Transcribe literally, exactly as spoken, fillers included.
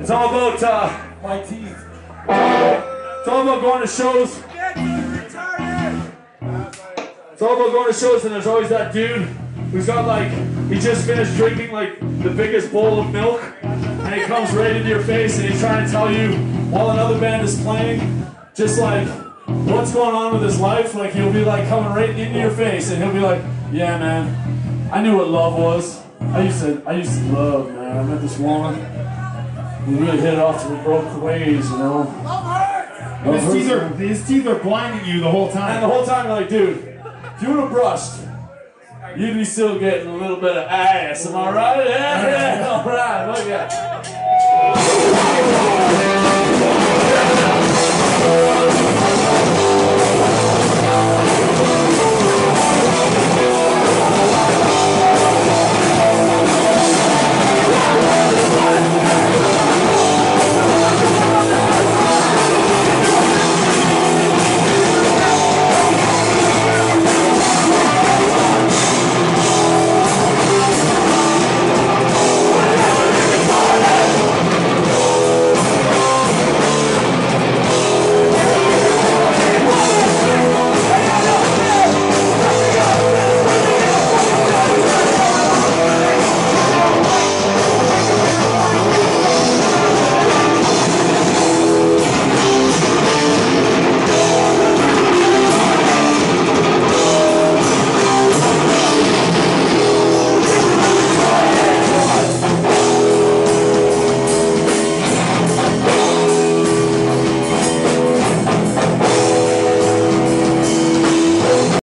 It's all about uh, my teeth. It's all about going to shows. It's all about going to shows, and there's always that dude who's got like, he just finished drinking like the biggest bowl of milk, and he comes right into your face and he's trying to tell you while another band is playing, just like what's going on with his life. Like he'll be like coming right into your face, and he'll be like, "Yeah, man, I knew what love was. I used to, I used to love, man. I met this woman. We really hit it off till we broke ways, you know." And his teeth are, his teeth are blinding you the whole time. And the whole time you're like, dude, if you would have brushed, you'd be still getting a little bit of ass. Am I right? Yeah, yeah. All right. Look at that.